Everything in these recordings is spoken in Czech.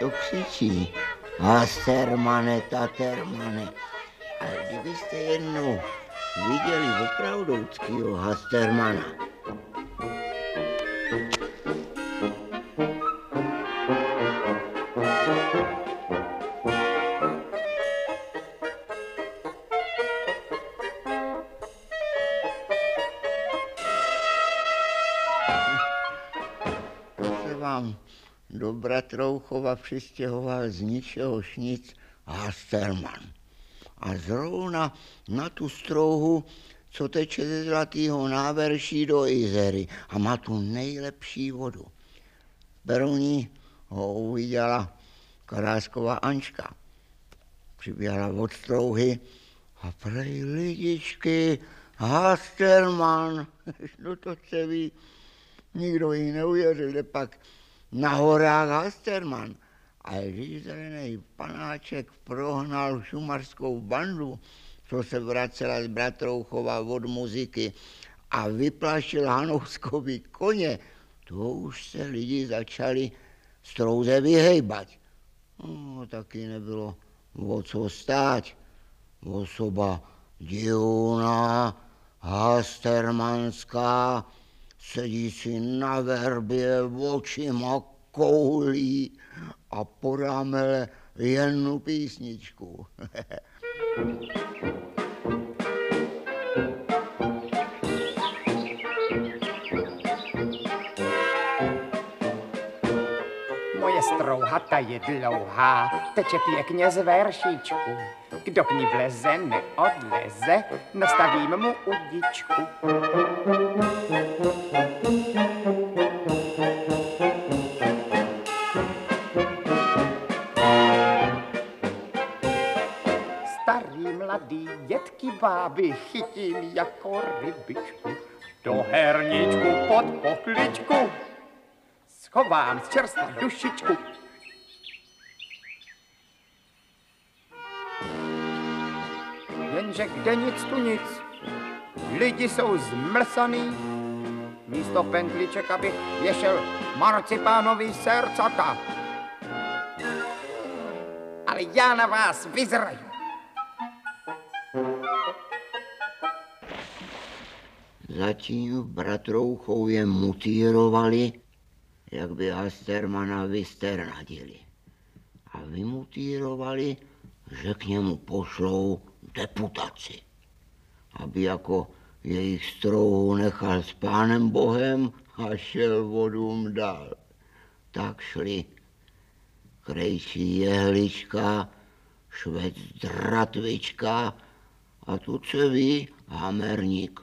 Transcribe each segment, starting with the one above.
to křičí. Hastermane, Tatermane. Ale kdybyste jednou viděli opravdouckýho Hastermana. Do Bratrouchova přistěhoval z ničehož nic Hasterman. A zrovna na tu strouhu, co teče ze Zlatýho návrší do Izery a má tu nejlepší vodu. Berouní ho uviděla Karásková Ančka. Přiběhla od strouhy a prej lidičky, Hasterman, no to se ví, nikdo jí neuvěřil, pak na horách Hasterman. A když zelený panáček prohnal šumarskou bandu, co se vracela z Bratrouchova od muziky a vyplašil Hanouskovi koně, to už se lidi začali strouze vyhejbat. No, taky nebylo o co stát. Osoba divná, hastermanská, sedí si na verbě, očima koulí a podáme jednu písničku. Moje strouha ta je dlouhá, teče pěkně z veršíčku. Kdo k ní vleze, neodleze, nastavím mu udičku. Starý mladý dětky báby chytím jako rybičku. Do herničku pod pokličku schovám z čerstva dušičku. Jenže kde nic tu nic, lidi jsou zmlsaný. Místo pendliček, abych věšel marcipánový srdcata. Ale já na vás vyzraju. Zatím Bratrouchově mutírovali, jak by Hastermana vysternadili. A vymutírovali, že k němu pošlou deputaci, aby jako jejich strouhu nechal s Pánem Bohem a šel vodům dál. Tak šli Krejčí Jehlička, Švec Dratvička a tucevý Hamerník.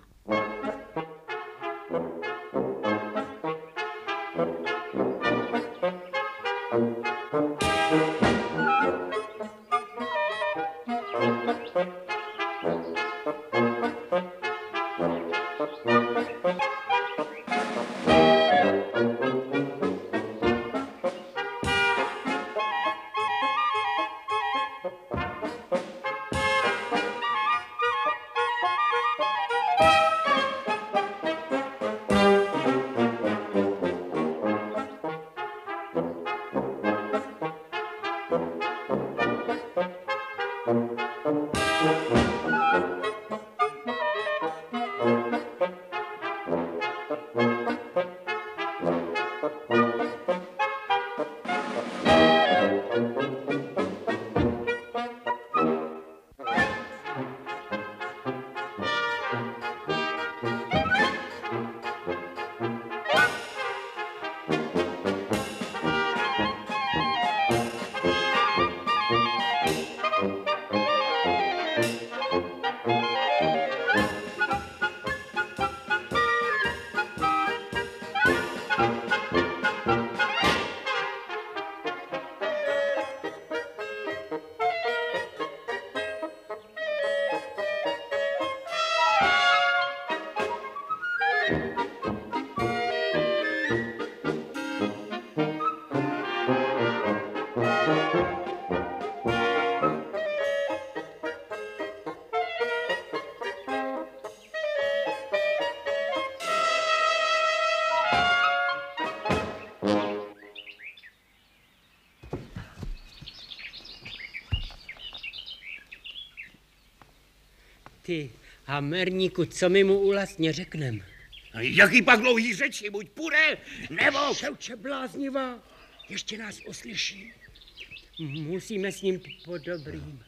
Ty, hamerníku, co my mu vlastně řeknem? Jaký pak dlouhý řeči, buď půjde, nebo... Ševče bláznivá, ještě nás uslyší. Musíme s ním po dobrým.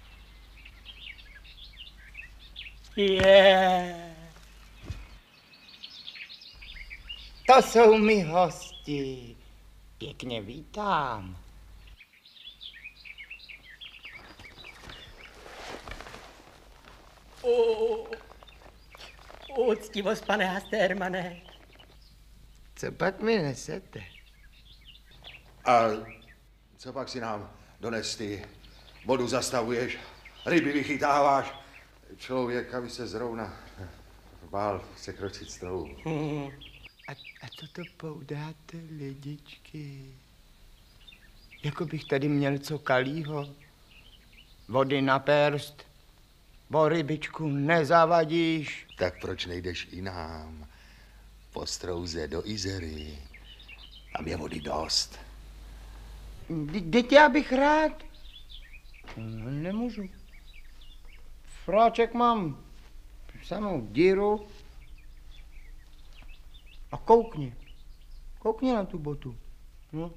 To jsou mi hosti. Pěkně vítám. Úctivost, pane Hastermane. Co pak mi nesete? A co pak si nám dones ty? Vodu zastavuješ, ryby vychytáváš. Člověk, aby se zrovna bál překročit strouhu. A co to poudáte, lidičky? Jako bych tady měl co kalýho. Vody na perst. Bo rybičku nezavadíš. Tak proč nejdeš i nám? Po strouze do Izery. Tam je vody dost. Teď já bych rád. Nemůžu. Fráček mám samou díru. A koukni. Koukni na tu botu. No.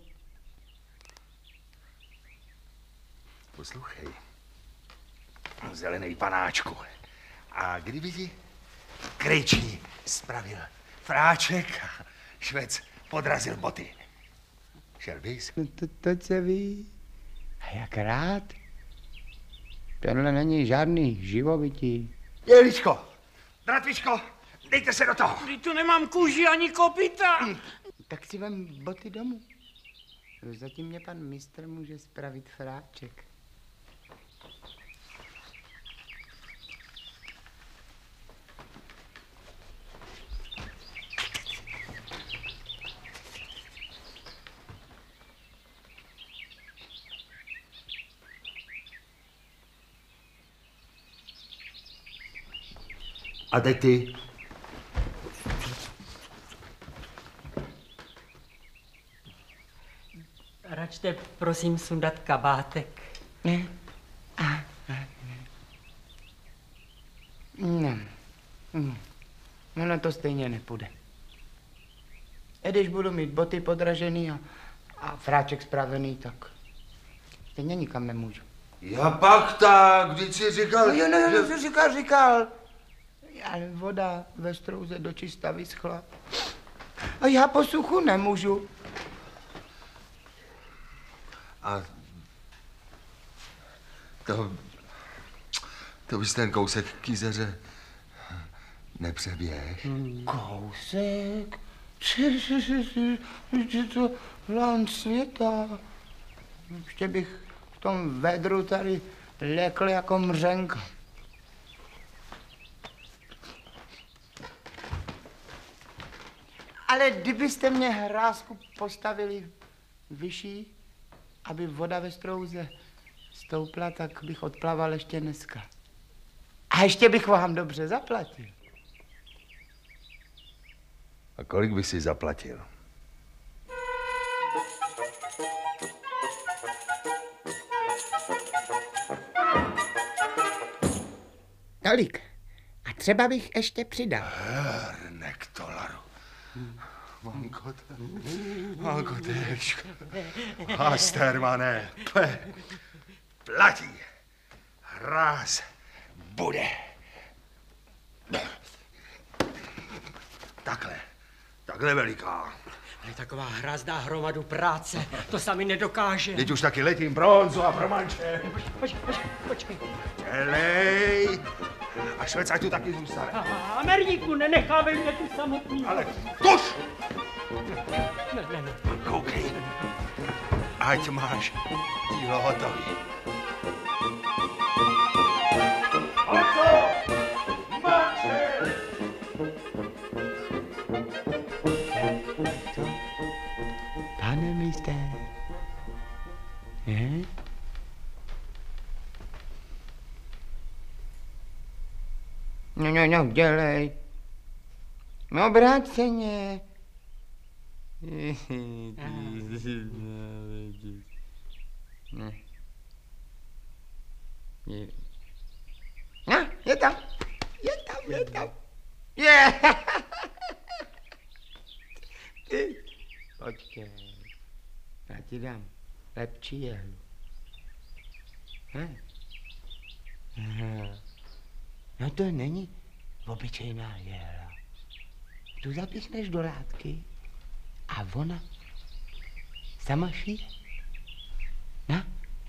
Poslouchej. Zelený panáčku. A kdyby ti Krejčí spravil fráček a Švec podrazil boty. Šel bys? No to se ví. A jak rád. Tenhle není žádný živobytí. Jeličko, Bratvičko, dejte se do toho. Teď tu nemám kůži ani kopita. Tak si vem boty domů. Zatím mě pan mistr může spravit fráček. A teď ty. Račte, prosím, sundat kabátek. Ne. Ono to stejně nepůjde. A když budu mít boty podražený a fráček spravený, tak stejně nikam nemůžu. Já pak tak, vždyť si říkal, No, říkal. Ale voda ve strouze dočista vyschla. A já po suchu nemůžu. A to bys ten kousek k Izeře nepřeběh. Kousek? Je to lán světa. Ještě bych v tom vedru tady lekl jako mřenka. Ale kdybyste mě hrázku postavili vyšší, aby voda ve strouze stoupla, tak bych odplaval ještě dneska. A ještě bych vám dobře zaplatil. A kolik by si zaplatil? Tolik. A třeba bych ještě přidal. Hrnek dolaru. Manko téčko. Hastermane. Platí. Hráz bude. Takhle veliká. Ale taková hra zdá hromadu práce, to sami nedokáže. Teď už taky letím bronzu a promanče. Počkej. Helej. A Švec ať tu taky zůstane. Ameriku, nenecháme mě tu samotný. Ale tuž! Ne. Koukej. Ať máš dílo hotový. Pane mistr. No, dělej. No, obráceně. No, je tam. Je tam. Je. Ty. Počkej. Já ti dám lepší jehlu. No to není obyčejná jehla. Tu zapíchneš do látky a ona sama šije. No.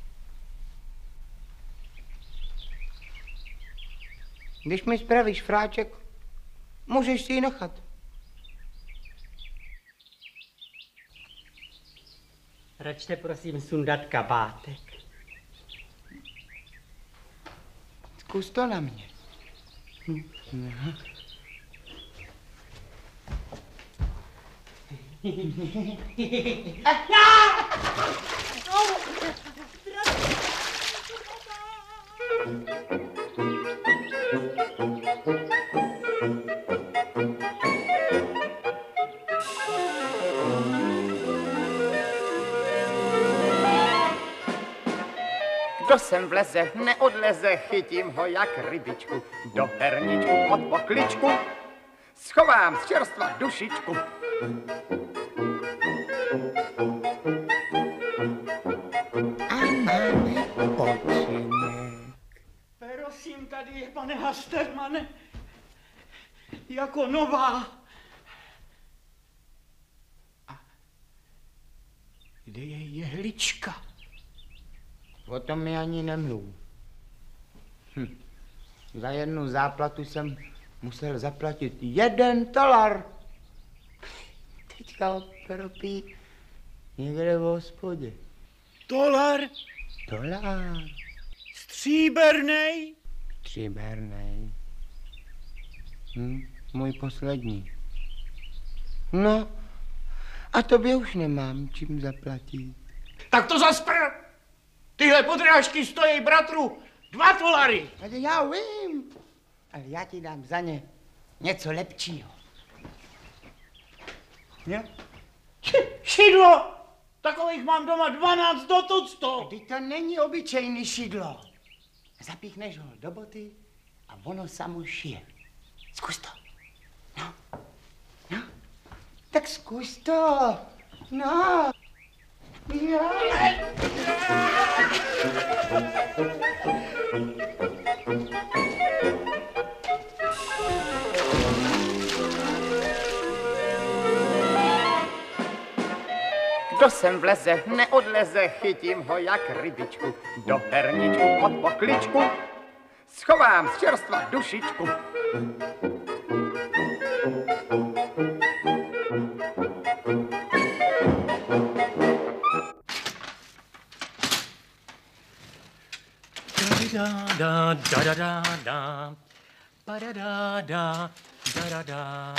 Když mi spravíš fráček, můžeš si ji nechat. Račte prosím sundat kabátek. Zkus to na mě. Kdo sem vleze, neodleze, chytím ho jak rybičku. Do herničku pod pokličku schovám z čerstva dušičku. A máme odpočinek. Prosím tady, pane Hastermane, jako nová. Kde je jehlička? O tom mi ani nemluv. Za jednu záplatu jsem musel zaplatit $1. Teďka opropí někde v hospodě. Dolar $1. stříbrnej. Stříbrnej. Můj poslední. No, a tobě už nemám čím zaplatit. Tak to zaspr! Tyhle podrážky stojí bratru $2. Ale já vím, ale já ti dám za ně něco lepšího. Ne? Šidlo! Takových mám doma 12 do tucto. Vždyť to není obyčejný šidlo. Zapíchneš ho do boty a ono samo šije. Zkus to. No. No. Tak zkus to. No. Jo. Kdo sem vleze, neodleze, chytím ho jak rybičku. Do herničku pod pokličku schovám z čerstva dušičku. Da da da da da ba da da da da da da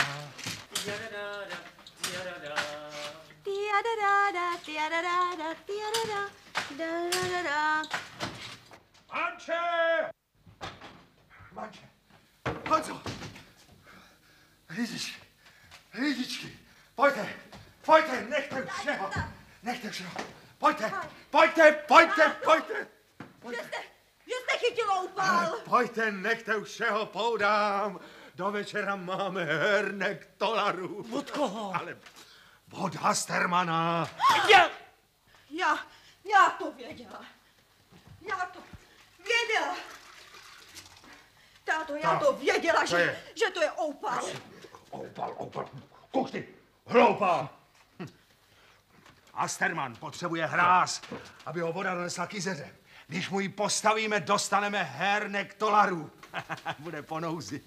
Manče! Manče! Honzo! Lidičky, pojďte, nechte už všeho. Pojďte! Že jste chytil oupal. Pojďte, nechte už všeho, poudám. Do večera máme hernek $. Od koho? Ale od Hastermana. Já to věděla. Táto, já to věděla, že to je oupal. Oupal. Kuchty, hloupá. Hasterman potřebuje hráz, aby ho voda donesla k jezeře. Když mu ji postavíme, dostaneme hernek $. Bude po nouzi.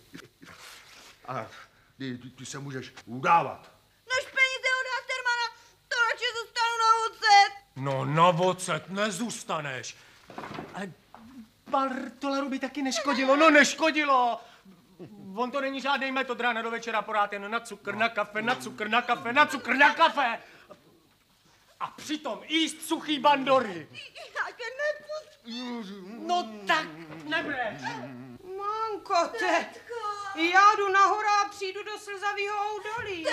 A ty se můžeš udávat. Než peníze od Hastermana, to radši zůstanu na ocet. No na ocet nezůstaneš. Ale pár $. By taky neškodilo, no neškodilo. On to není žádný metod, rána do večera porád jen na cukr, na kafe, na cukr, na kafe, na cukr, na kafe. A přitom jíst suchý bandory. Já tě nepustím. No tak, nebreš. Manko, já jdu nahoru a přijdu do slzavýho údolí.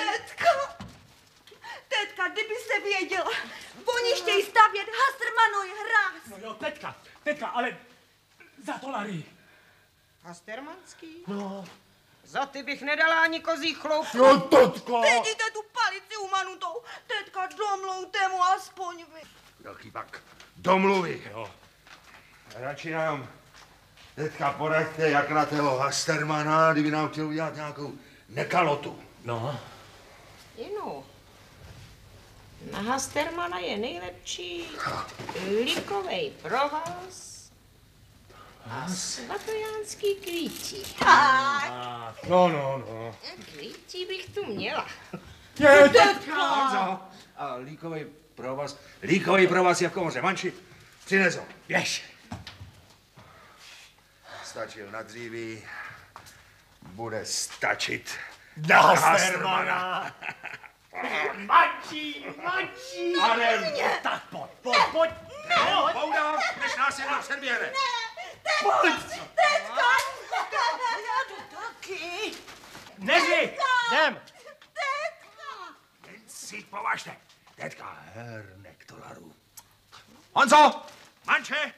Tetka, kdybyste věděla, oni chtějí stavět Hastermanovi hráz. No jo, tetka, ale za $. Hastermanský? No. Za ty bych nedala ani kozí chloup. No, totko! Vidíte tu palici umanutou? Teďka domlouvte mu aspoň vy. Velký pak domluvy. Jo. Radši nám teďka poraďte, jak na toho Hastermana, kdyby nám chtěl udělat nějakou nekalotu. No. Inu, na Hastermana je nejlepší líkovej provaz a svatojánský kvítí. No. Kvítí bych tu měla. Honzo, a líkový provaz je v komoře. Manči, přines ho. Běž. Stačil na dříví, bude stačit Na Hastermana. Mančí. Adem, Tak pojď. Bouda, než nás jenom předběhne. Teďka! Já jdu taky. Neři, jdem. Jen si považte. Teďka hernek dolarů. Honzo, Manče.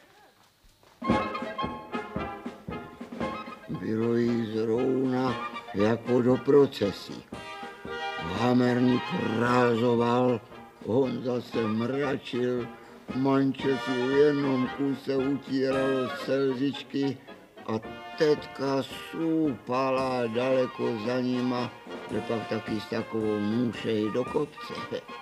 Bylo jí zrovna jako do procesí. Hamerník rázoval, Honza se mračil, Manče si v jednom kuse utíralo slzičky a tetka soupala daleko za nima, že pak taky s takovou nůšej do kopce.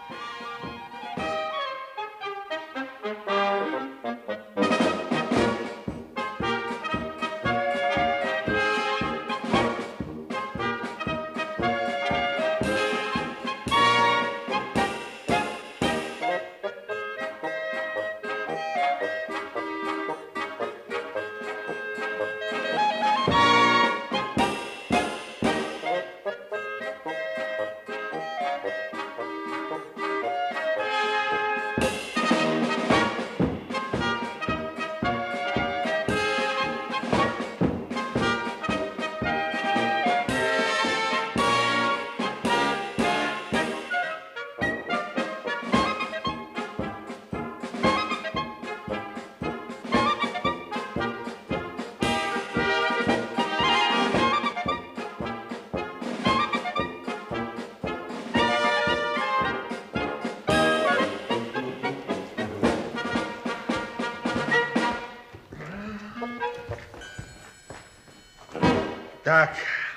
Tak,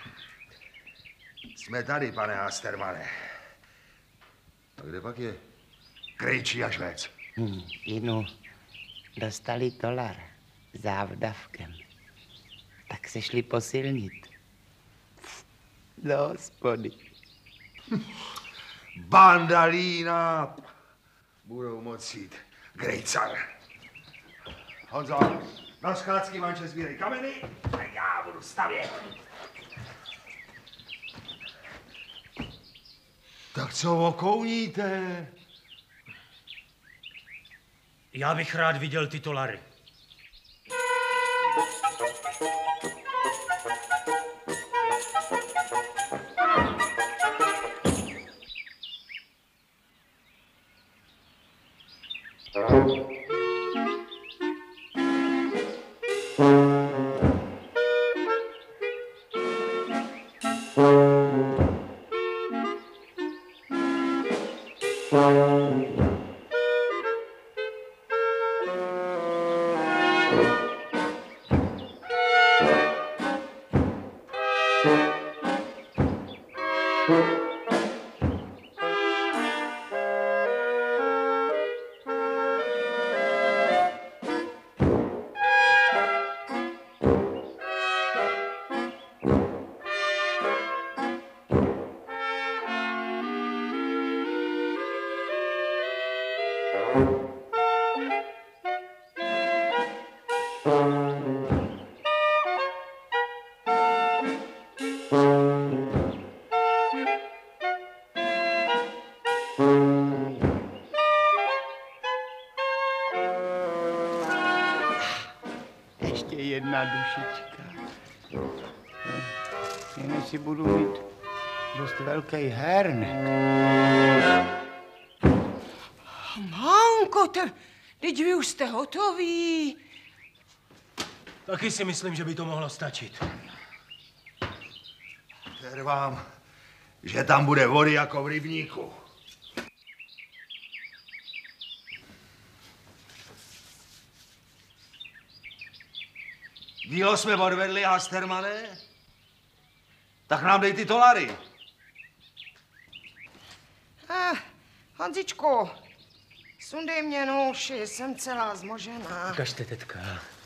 jsme tady, pane Hastermane. A kde pak je Krejčí a Švéc? Inu, dostali dolar závdavkem. Tak se šli posilnit. Do hospody. Bandalína. Budou moci jít Grejcar. Honzo, na skládský Manče sbírej kameny a já budu stavět. Tak co okouníte? Já bych rád viděl ty dolary. Ještě jedna dušička. Jen si budu mít dost velký hernek. Mánko, teď vy už jste hotoví. Taky si myslím, že by to mohlo stačit. Trvám, že tam bude vody jako v rybníku. Dílo jsme odvedli, Hastermane? Tak nám dej ty dolary. Honzičku, sundej mě nůši, jsem celá zmožená. Ukažte, tetka.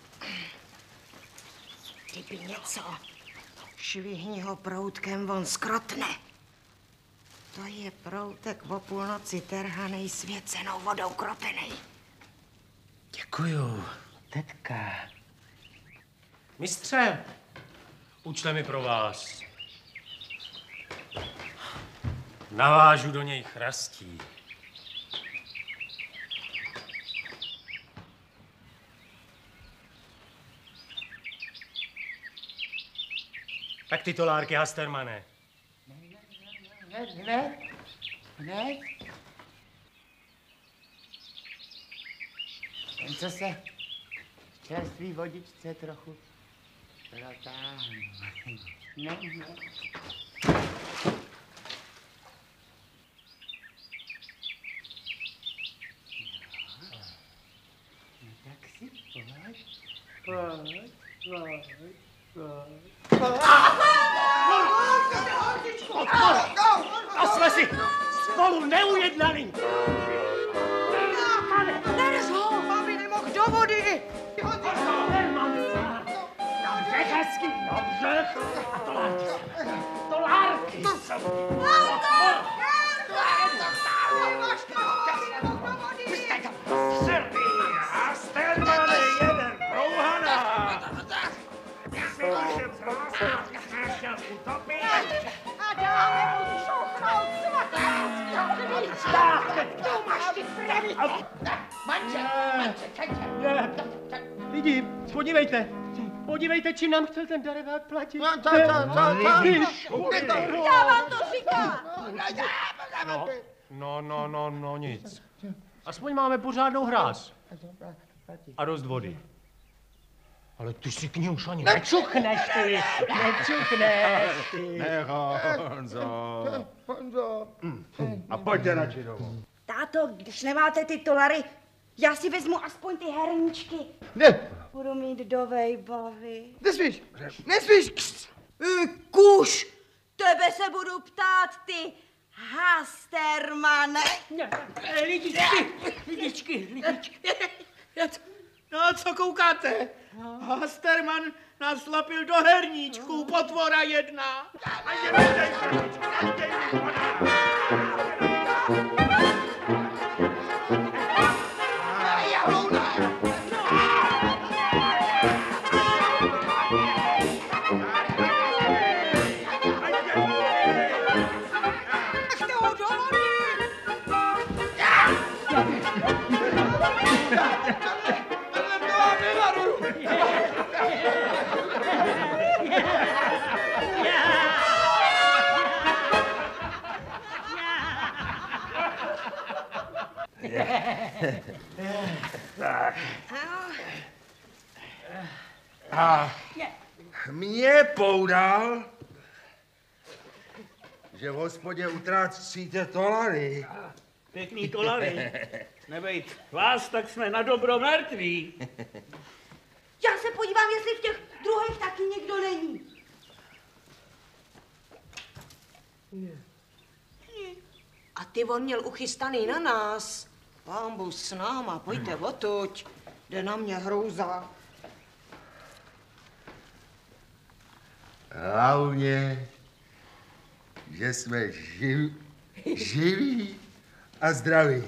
Kdyby něco, švihni ho proutkem, on skrotne. To je proutek o půlnoci terhanej svěcenou vodou kropenej. Děkuju, tetka. Mistře, účte mi pro vás. Navážu do něj chrastí. Tak ty tolárky, Hastermane. Ne. Ten, co se v čerstvý vodičce trochu protáhnu. Ne. Tak si A jsme si spolu neujednali. Nedrž ho, aby nemohl do vody. Na břeh hezky, na břeh. A tolárky jsou. Hastermane, jeden brouhana. Myslím, že vás chtěl utopit. A dáme mu šouchnout svatá. To máš ty pravý. Lidi, podívejte, čím nám chtěl ten darebák platit. Já vám to říkám. No, nic. Aspoň máme pořádnou hráz. A dost vody. Ale ty si k ní už ani nečuchneš, ty. Honzo. A pojďte radši domů. Táto, když nemáte ty dolary, já si vezmu aspoň ty herníčky. Ne, Budu mít do vejbavy. nesmíš. Kuš, tebe se budu ptát, ty Hastermane. Lidičky. No, co koukáte? Hasterman nás lapil do herníčku, potvora jedna. A mě poudal, že v hospodě utrácíte dolary. Pěkný dolary. Nebejt vás, tak jsme na dobro mrtví. Já se podívám, jestli v těch druhých taky někdo není. A ty on měl uchystaný na nás. Pán Bůh s náma, pojďte odtuď. Jde na mě hrůza. Hlavně, že jsme živí a zdraví.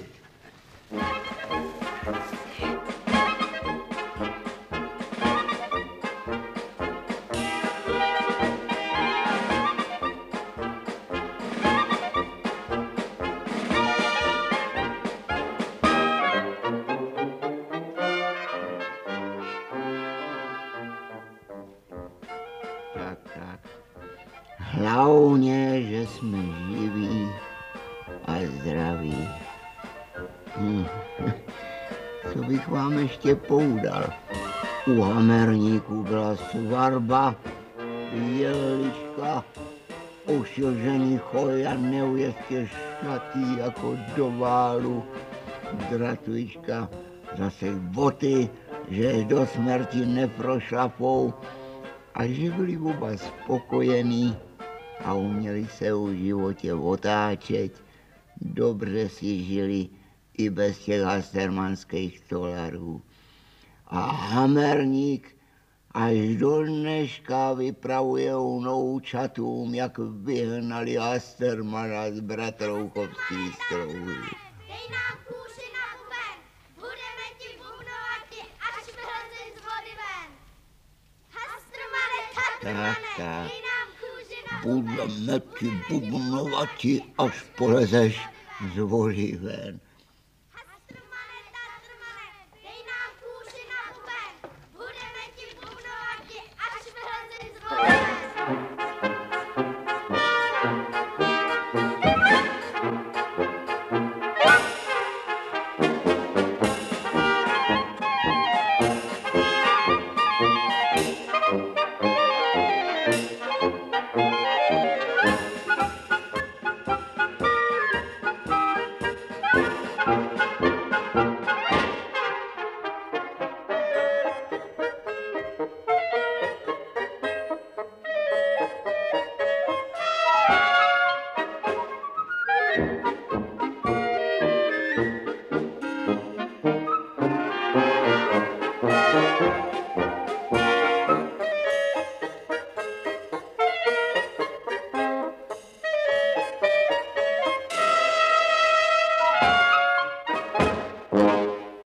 Tak. Hlavně, že jsme živí a zdraví. Co bych vám ještě poudal? U Hamerníku byla svatba, jelička, ušel ženicho a neuvěstě šatý jako do válu. Dratvička zase boty, že do smrti neprošlapou a že byli oba spokojení a uměli se v životě otáčet. Dobře si žili i bez těch hastermanských stolarů. A Hamerník až do dneška vypravuje vnoučatům, jak vyhnali Hastermana z Bratrouchovský strouhy. Dej nám kůži na buben, budeme ti bubnovati, až vylezeš z vody ven. Hastermane, Tatrmane, dej nám kůži na buben. Budeme ti bubnovati, až polezeš z vody ven. Hastermane, Tatrmane, dej nám kůži na buben, budeme ti bubnovati, až vylezeš z vody ven.